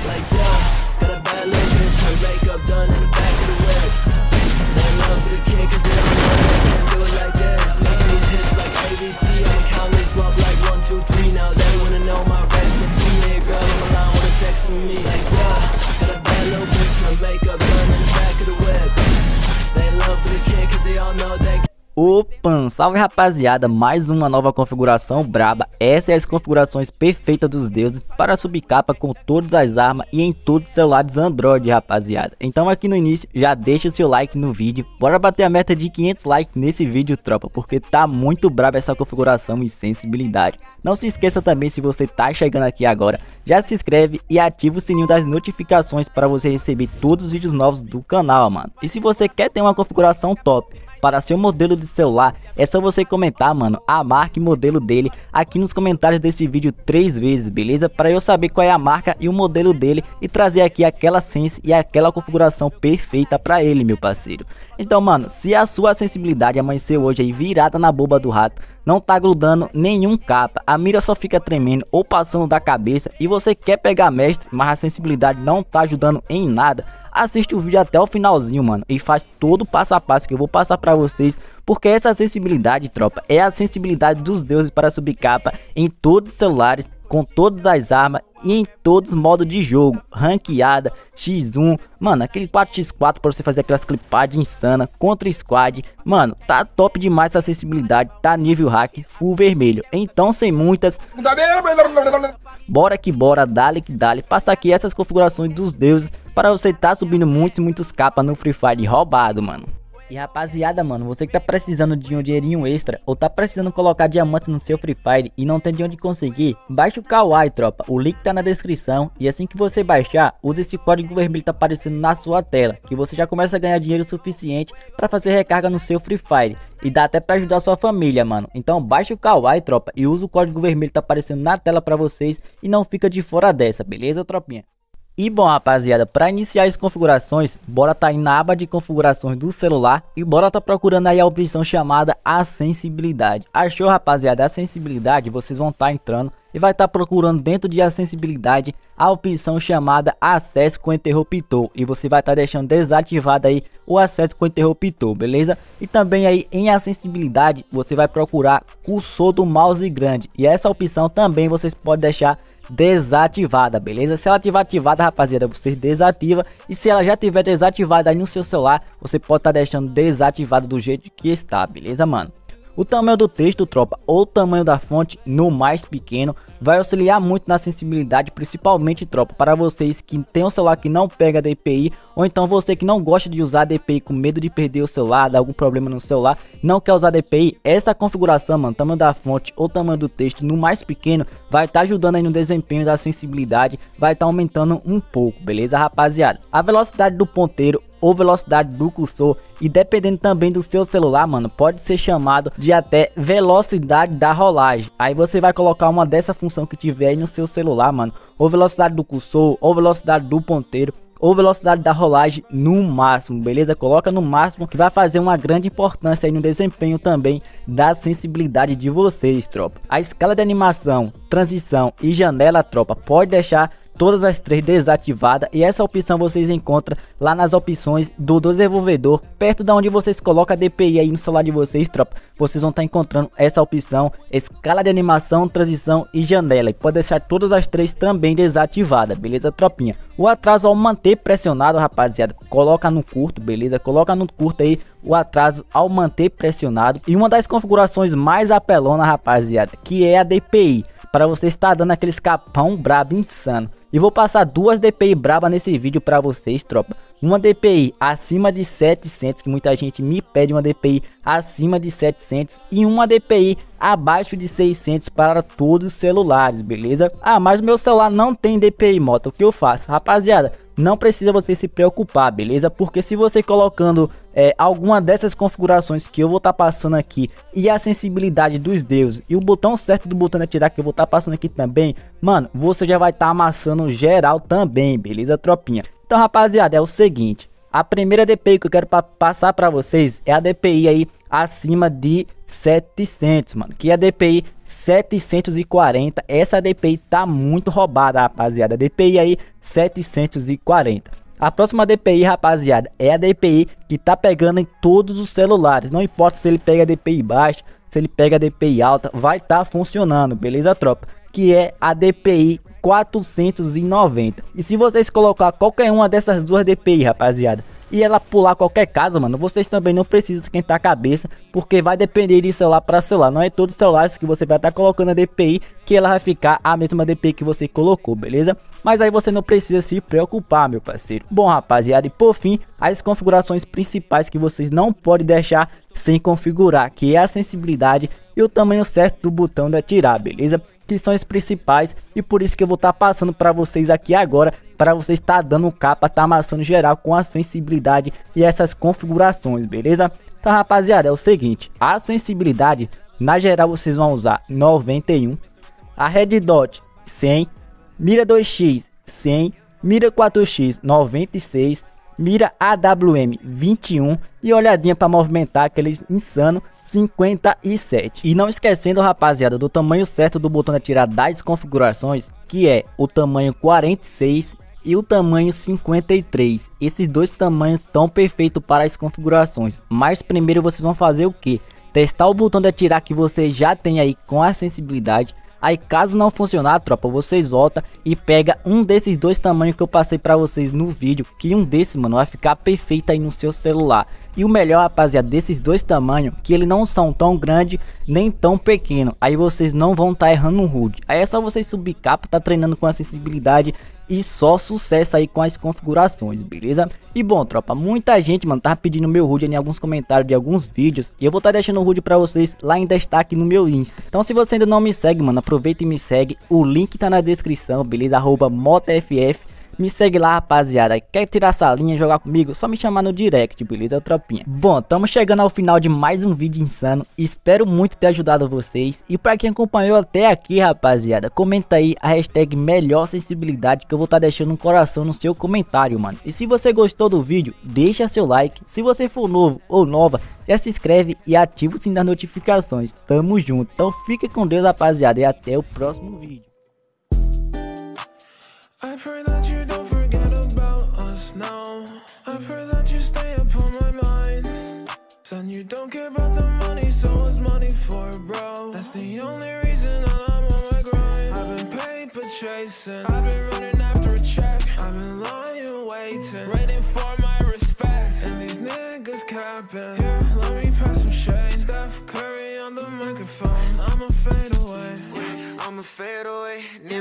Like, yeah, got a bad little bitch, her makeup done in the back of the whip. They in love with the kid cause they don't know they can't do it like this. Making these hits like ABC, I'ma count this up like 1, 2, 3. Now they wanna know my recipe. Yeah, girl, I'm alone with a text from me. Like, yeah, got a bad little bitch, her makeup done in the back of the whip. They in love with the kid cause they all know they. Opa, salve rapaziada, mais uma nova configuração braba. Essa é as configurações perfeitas dos deuses para subcapa com todas as armas e em todos os celulares Android, rapaziada. Então aqui no início já deixa o seu like no vídeo, bora bater a meta de 500 likes nesse vídeo, tropa, porque tá muito braba essa configuração e sensibilidade. Não se esqueça também, se você tá chegando aqui agora, já se inscreve e ativa o sininho das notificações para você receber todos os vídeos novos do canal, mano. E se você quer ter uma configuração top para seu modelo de celular, é só você comentar, mano, a marca e modelo dele aqui nos comentários desse vídeo 3 vezes, beleza? Para eu saber qual é a marca e o modelo dele e trazer aqui aquela sense e aquela configuração perfeita para ele, meu parceiro. Então, mano, se a sua sensibilidade amanheceu hoje aí virada na boba do rato, não tá grudando nenhum capa, a mira só fica tremendo ou passando da cabeça e você quer pegar mestre, mas a sensibilidade não tá ajudando em nada, assiste o vídeo até o finalzinho, mano, e faz todo o passo a passo que eu vou passar pra vocês, porque essa sensibilidade, tropa, é a sensibilidade dos deuses para subcapa em todos os celulares, com todas as armas e em todos os modos de jogo, ranqueada, x1, mano, aquele 4x4 para você fazer aquelas clipagens insana contra squad, mano, tá top demais essa sensibilidade, tá nível hack, full vermelho. Então, sem muitas, bora que bora, dale que dale, passa aqui essas configurações dos deuses para você tá subindo muitos capas no Free Fire roubado, mano. E rapaziada, mano, você que tá precisando de um dinheirinho extra ou tá precisando colocar diamantes no seu Free Fire e não tem de onde conseguir, baixa o Kawaii, tropa, o link tá na descrição e assim que você baixar, use esse código vermelho que tá aparecendo na sua tela, que você já começa a ganhar dinheiro suficiente para fazer recarga no seu Free Fire e dá até para ajudar a sua família, mano. Então baixa o Kawaii, tropa, e usa o código vermelho que tá aparecendo na tela para vocês e não fica de fora dessa, beleza, tropinha? E bom, rapaziada, para iniciar as configurações, bora tá aí na aba de configurações do celular e bora tá procurando aí a opção chamada acessibilidade. Achou, rapaziada, a sensibilidade? Vocês vão tá entrando e vai estar procurando dentro de acessibilidade a opção chamada acesso com interruptor e você vai estar deixando desativado aí o acesso com interruptor, beleza? E também aí em acessibilidade você vai procurar cursor do mouse grande e essa opção também vocês podem deixar desativada, beleza? Se ela tiver ativada, rapaziada, você desativa, e se ela já tiver desativada aí no seu celular, você pode estar deixando desativado do jeito que está, beleza, mano? O tamanho do texto, tropa, ou o tamanho da fonte no mais pequeno vai auxiliar muito na sensibilidade, principalmente, tropa, para vocês que tem um celular que não pega DPI, ou então você que não gosta de usar DPI com medo de perder o celular, dar algum problema no celular, não quer usar DPI, essa configuração, mano, tamanho da fonte ou tamanho do texto no mais pequeno vai estar ajudando aí no desempenho da sensibilidade, vai estar aumentando um pouco, beleza, rapaziada? A velocidade do ponteiro ou velocidade do cursor, e dependendo também do seu celular, mano, pode ser chamado de até velocidade da rolagem. Aí você vai colocar uma dessa função que tiver aí no seu celular, mano, ou velocidade do cursor, ou velocidade do ponteiro, ou velocidade da rolagem no máximo, beleza? Coloca no máximo, que vai fazer uma grande importância aí no desempenho também da sensibilidade de vocês, tropa. A escala de animação, transição e janela, tropa, pode deixar todas as três desativadas, e essa opção vocês encontram lá nas opções do desenvolvedor, perto da onde vocês colocam a DPI aí no celular de vocês, tropa. Vocês vão estar encontrando essa opção, escala de animação, transição e janela, e pode deixar todas as três também desativadas, beleza, tropinha? O atraso ao manter pressionado, rapaziada, coloca no curto, beleza? Coloca no curto aí o atraso ao manter pressionado, e uma das configurações mais apelona, rapaziada, que é a DPI, para você estar dando aquele escapão brabo insano. E vou passar duas DPI braba nesse vídeo para vocês, tropa. Uma DPI acima de 700, que muita gente me pede uma DPI acima de 700, e uma DPI abaixo de 600 para todos os celulares, beleza? Ah, mas o meu celular não tem DPI, moto, o que eu faço? Rapaziada, não precisa você se preocupar, beleza? Porque se você colocando alguma dessas configurações que eu vou estar passando aqui, e a sensibilidade dos deuses, e o botão certo do botão de atirar que eu vou estar passando aqui também, mano, você já vai estar amassando geral também, beleza, tropinha? Então, rapaziada, é o seguinte, a primeira DPI que eu quero passar para vocês é a DPI aí acima de 700, mano, que a DPI 740, essa DPI tá muito roubada, rapaziada, DPI aí 740. A próxima DPI, rapaziada, é a DPI que tá pegando em todos os celulares, não importa se ele pega DPI baixa, se ele pega DPI alta, vai estar funcionando, beleza, tropa? Que é a DPI 490. E se vocês colocar qualquer uma dessas duas DPI, rapaziada, e ela pular qualquer casa, mano, vocês também não precisam esquentar a cabeça, porque vai depender de celular para celular. Não é todos os celulares que você vai estar colocando a DPI que ela vai ficar a mesma DPI que você colocou, beleza? Mas aí você não precisa se preocupar, meu parceiro. Bom, rapaziada, e por fim, as configurações principais que vocês não podem deixar sem configurar, que é a sensibilidade e o tamanho certo do botão de atirar, beleza? Que são os principais, e por isso que eu vou estar passando para vocês aqui agora, para vocês estar dando capa, tá amassando geral com a sensibilidade e essas configurações, beleza? Então, rapaziada, é o seguinte, a sensibilidade, na geral vocês vão usar 91, a Red Dot 100, mira 2x 100, mira 4x 96, mira AWM 21 e olhadinha para movimentar aqueles insano 57. E não esquecendo, rapaziada, do tamanho certo do botão de atirar das configurações, que é o tamanho 46 e o tamanho 53. Esses dois tamanhos estão perfeitos para as configurações. Mas primeiro vocês vão fazer o que? Testar o botão de atirar que você já tem aí com a sensibilidade. Aí caso não funcionar, tropa, vocês voltam e pega um desses dois tamanhos que eu passei para vocês no vídeo, que um desses, mano, vai ficar perfeito aí no seu celular. E o melhor, rapaziada, desses dois tamanhos, que eles não são tão grande nem tão pequeno. Aí vocês não vão estar errando no HUD. Aí é só vocês subir capa, tá treinando com a sensibilidade e só sucesso aí com as configurações, beleza? E bom, tropa, muita gente, mano, tá pedindo meu HUD em alguns comentários de alguns vídeos. E eu vou estar deixando o HUD pra vocês lá em destaque no meu Insta. Então se você ainda não me segue, mano, aproveita e me segue. O link tá na descrição, beleza? @MotoFF. Me segue lá, rapaziada. Quer tirar salinha, jogar comigo? Só me chamar no direct, beleza, tropinha? Bom, estamos chegando ao final de mais um vídeo insano. Espero muito ter ajudado vocês. E pra quem acompanhou até aqui, rapaziada, comenta aí a hashtag melhor sensibilidade, que eu vou estar deixando um coração no seu comentário, mano. E se você gostou do vídeo, deixa seu like. Se você for novo ou nova, já se inscreve e ativa o sininho das notificações. Tamo junto. Então fique com Deus, rapaziada, e até o próximo vídeo. I pray that you don't forget about us now. I pray that you stay upon my mind. Son, you don't care about the money, so what's money for, bro? That's the only reason that I'm on my grind. I've been paper chasing, I've been running after a check, I've been lying, waiting for my respect. And these niggas capping. Here, let me pass some shade. Steph Curry on the microphone. I'ma fade away. Yeah, I'ma fade away.